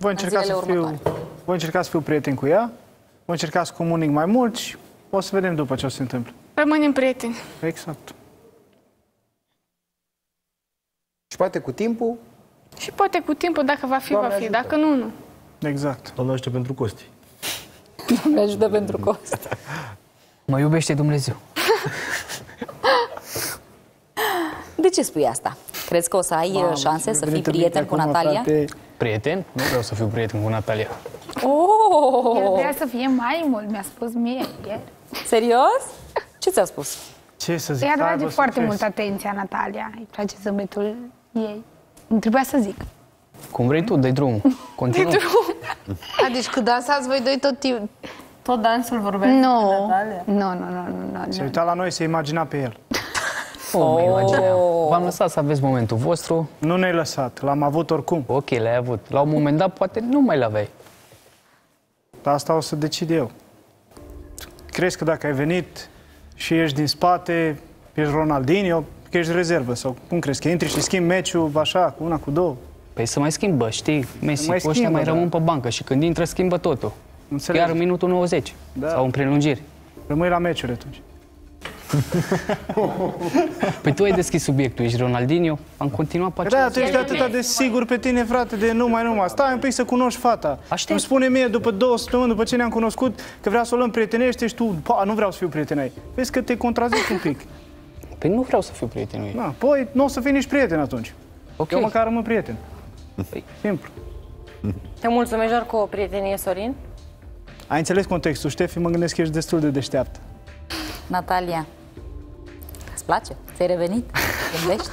voi încerca să fiu prieten cu ea, voi încerca să comunic mai mult și o să vedem după ce o să se întâmple. Rămânem prieteni. Exact. Și poate cu timpul... Și poate cu timpul, dacă va fi, Doamne va fi. ajută. Dacă nu, nu. Exact. Doamne ajută pentru Costi. Doamne ajută pentru Costi. Mă iubește Dumnezeu. De ce spui asta? Crezi că o să ai șanse să fii prieten cu Natalia? Prieten? Nu vreau să fiu prieten cu Natalia. El Oh! vrea să fie mai mult, mi-a spus mie ieri. Serios? Ce ți-a spus? Ce să zic? Îi atrage Aibă foarte succes. mult atenția Natalia, îi place zâmbetul ei. Nu trebuia să zic. Cum vrei tu, dă-i drumul. Continuă. Deci când dansați voi doi tot timpul... Tot dansul vorbește Nu, cu Natalia? nu. Se uita la noi, se imagina pe el. V-am lăsat să aveți momentul vostru. Nu ne-ai lăsat, l-am avut oricum. Ok, l-ai avut. La un moment dat, poate nu mai l-aveai. Dar asta o să decid eu. Crezi că dacă ai venit și ești din spate, ești Ronaldinho, că ești rezervă? Sau cum crezi? Că intri și schimbi meciul așa, cu una, cu două? Păi să mai schimbă, știi? Messi Mai cu ăștia schimbă, mai da. rămân pe bancă și când intră, schimbă totul. Înțeleg. Chiar în minutul 90 Da. sau în prelungiri. Rămâi la meciuri atunci. Păi tu ai deschis subiectul, ești Ronaldinho, am continuat pe Da, același tu ești atât de sigur pe tine, frate, de numai. Stai un pic să cunoști fata. Aștept. Îmi spune mie, după 2 săptămâni, după ce ne-am cunoscut, că vrea să o luăm prietenește și tu, nu vreau să fiu prieten ai. Vezi că te contrazici un pic. Păi nu vreau să fiu prietenul ei. Da, păi nu o să fii nici prieten atunci. Ok. Eu măcar rămân prieten. Păi. Simplu. Te mulțumești doar cu o prietenie, Sorin? Ai înțeles contextul, Ștefi? Mă gândesc că ești destul de deșteaptă. Natalia, îți place? Ți-ai revenit? Gândești?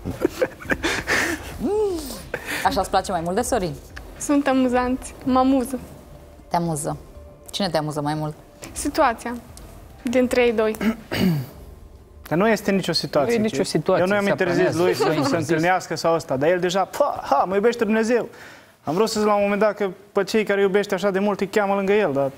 Așa îți place mai mult de Sorin? Sunt amuzanți. Mă amuză. Te amuză. Cine te amuză mai mult? Situația. Dintre ei doi. Dar nu este nicio situație. Nu e nicio situație, Eu nu i-am se interzis planează. lui să se întâlnească sau ăsta, dar el deja, mă iubește Dumnezeu. Am vrut să-ți la un moment dat că pe cei care iubește așa de mult îi cheamă lângă el, dar...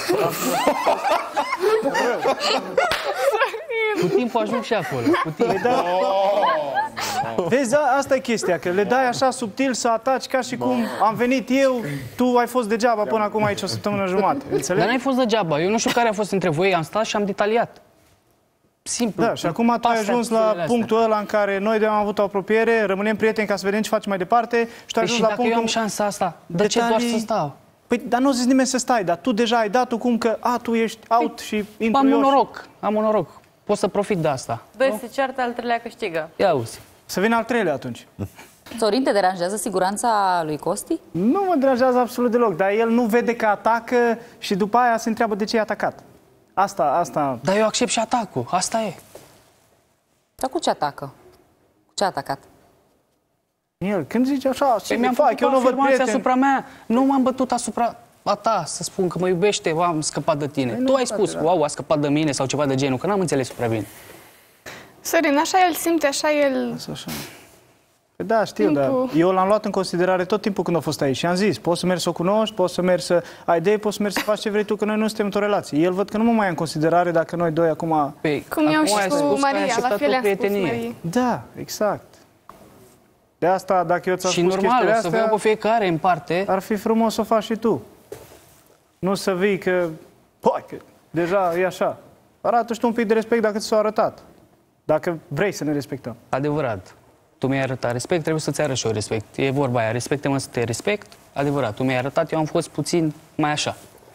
Cu timpul ajung și acolo. Cu timpul. Da. Vezi, asta e chestia, că le dai așa subtil să ataci ca și cum am venit eu, tu ai fost degeaba până acum aici o săptămână jumate. Înțelegi? Dar n-ai fost degeaba. Eu nu știu care a fost între voi, am stat și am detaliat. Simplu. Da, și acum tu ai ajuns la punctul ăla în care noi am avut o apropiere, rămânem prieteni ca să vedem ce facem mai departe și tu ai Păi ajuns și la dacă punctul... eu am șansa asta, de ce doar să stau? Păi, dar nu zici nimeni să stai, dar tu deja ai dat-o cum că, tu ești out și intru Am eu un și- noroc, am un noroc. Pot să profit de asta. Doi se ceartă, al treilea câștigă. Ia auzi. Să vină al treilea atunci. Sorin, te deranjează siguranța lui Costi? Nu mă deranjează absolut deloc, dar el nu vede că atacă și după aia se întreabă de ce e atacat. Asta... Dar eu accept și atacul, asta e. Dar cu ce atacă? Cu ce a atacat? El, când zice așa, ce Păi mi-am fac, făcut eu o nu văd afirmație prieten. asupra mea. Nu m-am bătut asupra a ta să spun că mă iubește, am scăpat de tine. Păi Tu nu, ai frate, spus, da. wow, a scăpat de mine sau ceva de genul, că n-am înțeles prea bine. Sorin, așa el simte, așa el... Așa. Păi da, știu, dar eu l-am luat în considerare tot timpul când a fost aici și am zis, poți să mergi să o cunoști, poți să mergi să ai idei, poți să mergi să faci ce vrei tu, că noi nu suntem într-o relație. El văd că nu mă mai ia în considerare dacă noi doi acum... Păi, Cum iau acum și ai cu spus că ai Maria, la acceptat fel o i-am spus prietenie. Marie. Da, exact. De asta, dacă eu ți-am Și spus chestiile normal, să astea, vreau pe fiecare în parte. ar fi frumos să o faci și tu. Nu să vii că, că deja e așa. Arată și tu un pic de respect dacă ți s-a arătat. Dacă vrei să ne respectăm. Adevărat. Tu mi-ai arătat respect, trebuie să-ți arăt și eu respect. E vorba aia, respecte-mă să te respect. Adevărat, tu mi-ai arătat, eu am fost puțin mai așa.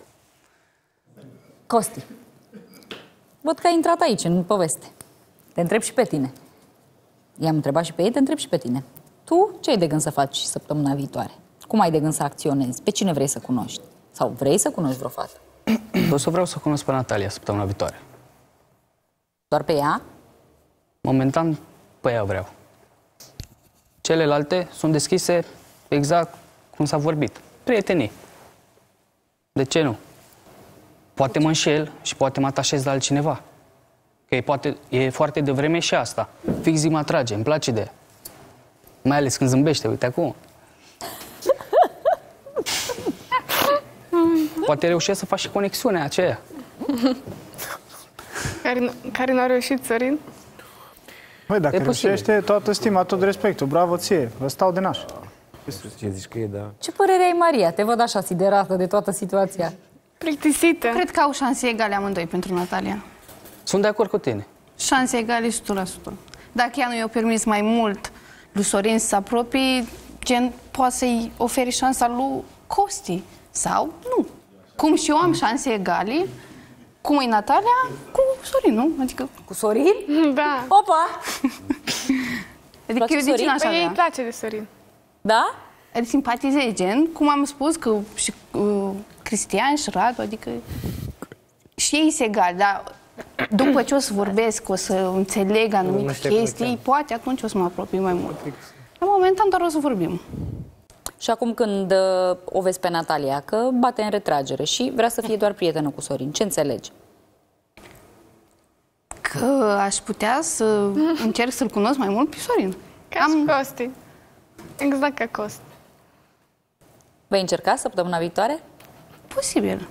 Costi, văd că ai intrat aici, în poveste. Te întreb și pe tine. I-am întrebat și pe ei, te întreb și pe tine. Tu ce ai de gând să faci săptămâna viitoare? Cum ai de gând să acționezi? Pe cine vrei să cunoști? Sau vrei să cunoști vreo fată? O să vreau să cunosc pe Natalia săptămâna viitoare. Doar pe ea? Momentan, pe ea vreau. Celelalte sunt deschise exact cum s-a vorbit. Prietenii. De ce nu? Poate mă înșel și poate mă atașez la altcineva. Că e foarte devreme și asta. Fix zi mă atrage, îmi place de ea. Mai ales când zâmbește, uite acum. Poate reușesc să fac și conexiunea aceea. Care n-a reușit, Sorin? Băi, dacă E posibil. reușește, toată stima, tot respectul. Bravo ție, vă stau de naș. Ce zici că e, da. Ce părere ai, Maria? Te văd așa siderată de toată situația. Plictisită. Cred că au șanse egale amândoi pentru Natalia. Sunt de acord cu tine. Șanse egale 100%. Dacă ea nu i-a permis mai mult lui Sorin să se apropie, gen, poate să-i oferi șansa lui Costi. Sau nu. Cum și eu am șanse egale, cum e Natalia, cu Sorin, nu? Adică... Cu Sorin? Da. Opa! Adică eu de cine aș Păi ei îi avea? place de Sorin. Da? Adică simpatizezi, gen, cum am spus, că și Cristian și Radu, adică și ei se egali, dar după ce o să vorbesc, o să înțeleg anumite chestii, poate atunci o să mă apropii mai mult. La momentan doar o să vorbim. Și acum când o vezi pe Natalia, că bate în retragere și vrea să fie doar prietenă cu Sorin, ce înțelegi? Că aș putea să încerc să-l cunosc mai mult pe Sorin. Ca și Costi. Exact ca Costi. Vei încerca săptămâna viitoare? Posibil.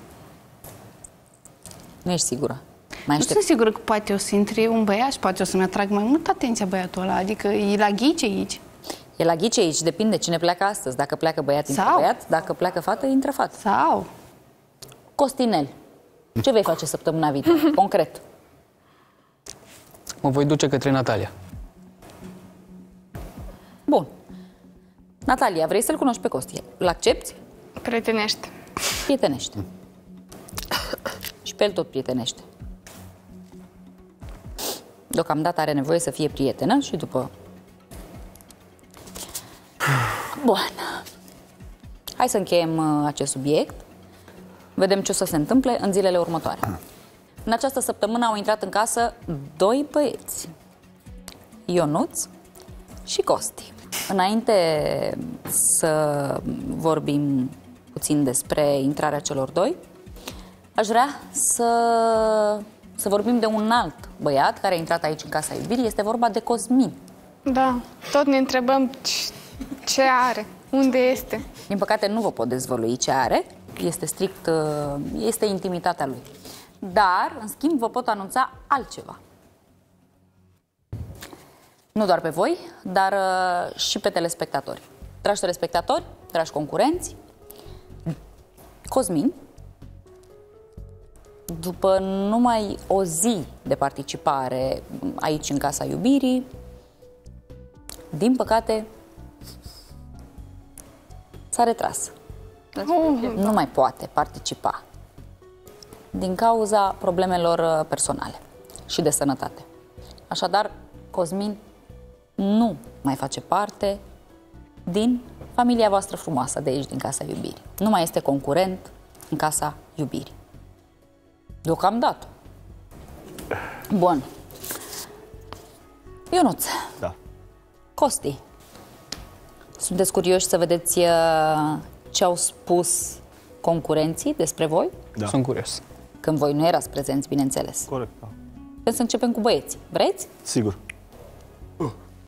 Nu ești sigură. Mai Nu aștept. sunt sigură că poate o să intre un băiat și poate o să-mi atrag mai mult atenția băiatul ăla. Adică e la ghice aici. E la ghice aici, depinde cine pleacă astăzi. Dacă pleacă băiat, intră Sau- băiat. Dacă pleacă fată, intră fată. Sau... Costinel, ce vei face săptămâna viitoare? Concret. Mă voi duce către Natalia. Bun. Natalia, vrei să-l cunoști pe Costi? L-accepti? Prietenește. Prietenește. Și pe el tot prietenește. Deocamdată are nevoie să fie prietenă și după... Bun. Hai să încheiem acest subiect. Vedem ce o să se întâmple în zilele următoare. În această săptămână au intrat în casă 2 băieți. Ionuț și Costi. Înainte să vorbim puțin despre intrarea celor 2, aș vrea să vorbim de un alt băiat care a intrat aici în Casa Iubirii. Este vorba de Cosmin. Da. Tot ne întrebăm ce are, unde este. Din păcate nu vă pot dezvălui ce are, este strict, este intimitatea lui. Dar, în schimb, vă pot anunța altceva. Nu doar pe voi, dar și pe telespectatori. Dragi telespectatori, dragi concurenți, Cosmin, după numai o zi de participare aici în Casa Iubirii, din păcate, s-a retras. Nu mai poate participa din cauza problemelor personale și de sănătate. Așadar, Cosmin nu mai face parte din familia voastră frumoasă de aici, din Casa Iubirii. Nu mai este concurent în Casa Iubirii. Deocamdată. Bun. Ionuț. Da. Costi. Sunteți curioși să vedeți ce au spus concurenții despre voi? Da. Sunt curios. Când voi nu erați prezenți, bineînțeles. Corect, da. Trebuie să începem cu băieții. Vreți? Sigur.